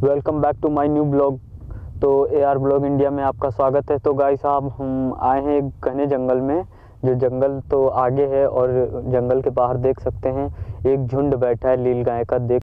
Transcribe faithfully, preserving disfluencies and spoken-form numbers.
Welcome back to my new blog. तो A are blog India में आपका स्वागत है। तो गाइस साहब हम आए हैं एक घने जंगल में, जो जंगल तो आगे है और जंगल के बाहर देख सकते हैं एक झुंड बैठा है लील गाय का। देख